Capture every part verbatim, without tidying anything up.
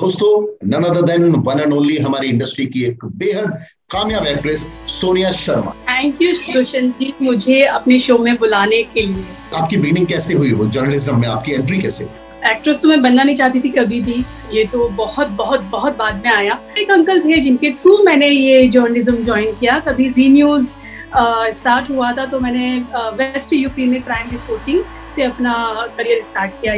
दोस्तों, none other than one and only हमारी industry की एक बेहद कामयाब actress Sonia Sharma. Thank you Dushyant ji, मुझे अपने शो में बुलाने के लिए। आपकी बिगिनिंग कैसे हुई, वो जर्नलिज्म में आपकी एंट्री कैसे हुई? एक्ट्रेस तो मैं बनना नहीं चाहती थी कभी भी, ये तो बहुत बहुत बहुत बाद में आया। एक अंकल थे जिनके थ्रू मैंने ये जर्नलिज्म ज्वाइन किया। तभी जी न्यूज स्टार्ट हुआ था, तो मैंने वेस्ट यूपी में क्राइम रिपोर्टिंग से अपना करियर स्टार्ट किया।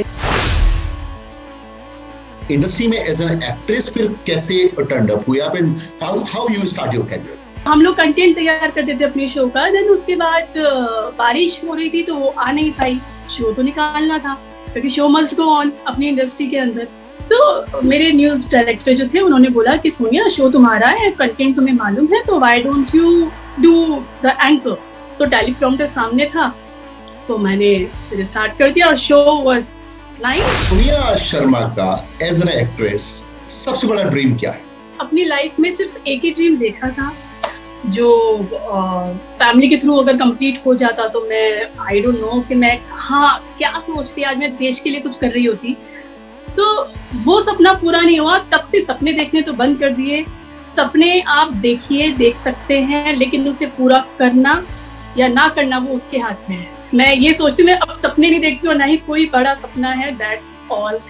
इंडस्ट्री में एज एन एक्ट्रेस फिर कैसे टर्न अप हुई आप, how how you start your career? हम लोग कंटेंट तैयार करते थे अपने शो का, देन उसके बाद बारिश हो रही थी तो वो आ नहीं पाई। शो तो निकालना था क्योंकि शो मस्ट गो ऑन अपनी इंडस्ट्री के अंदर। सो so, मेरे न्यूज डायरेक्टर जो थे उन्होंने बोला कि सोनिया, शो तुम्हारा है, कंटेंट तुम्हें मालूम है, तो why don't you do the anchor. तो टेलीप्रॉम्प्टर सामने था तो मैंने फिर स्टार्ट कर दिया और show was nice. Sonia Sharma का एज एन एक्ट्रेस सबसे बड़ा ड्रीम क्या है? अपनी लाइफ में सिर्फ एक ही ड्रीम देखा था जो फैमिली के थ्रू अगर कंप्लीट हो जाता तो मैं आई डोंट नो कि मैं कहाँ क्या सोचती, आज मैं देश के लिए कुछ कर रही होती। सो so, वो सपना पूरा नहीं हुआ। तब से सपने देखने तो बंद कर दिए। सपने आप देखिए, देख सकते हैं, लेकिन उसे पूरा करना या ना करना वो उसके हाथ में है। मैं ये सोचती हूँ, मैं अब सपने नहीं देखती और ना ही कोई बड़ा सपना है। That's all.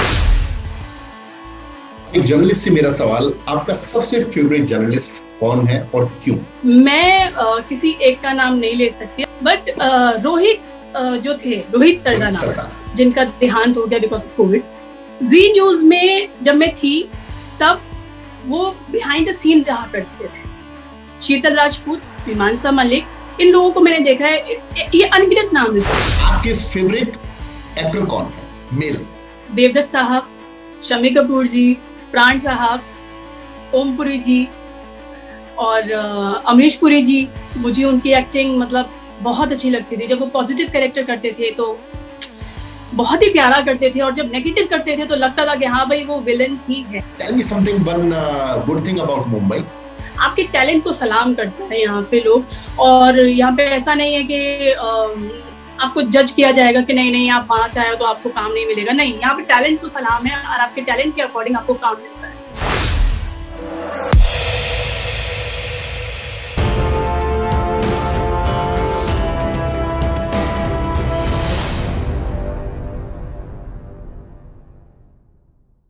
एक जर्नलिस्ट से मेरा सवाल, आपका सबसे फेवरेट जर्नलिस्ट कौन है और क्यों? मैं आ, किसी एक का नाम नहीं ले सकती, बट रोहित आ, जो थे, रोहित सरदाना, जिनका देहांत हो गया because of COVID. Zee news में जब मैं थी तब वो बिहाइंड द सीन रहा करते थे। शीतल राजपूत, मीमांसा मलिक, इन लोगों को मैंने देखा है। ये अनगिनत नाम है। आपके फेवरेट एक्टर कौन है मेल? देवदत्त साहब, शम्मी कपूर जी, प्राण साहब, ओम पुरी जी और अमरीश पुरी जी। मुझे उनकी एक्टिंग मतलब बहुत अच्छी लगती थी। जब वो पॉजिटिव कैरेक्टर करते थे तो बहुत ही प्यारा करते थे, और जब नेगेटिव करते थे तो लगता था कि हाँ भाई वो विलन ही है। Tell me something, one uh, good thing about Mumbai. आपके टैलेंट को सलाम करता है यहाँ पे लोग, और यहाँ पे ऐसा नहीं है कि आपको जज किया जाएगा कि नहीं नहीं आप वहाँ से आए हो तो आपको काम नहीं मिलेगा। नहीं, यहाँ पे टैलेंट को सलाम है और आपके टैलेंट के अकॉर्डिंग आपको काम मिलता है।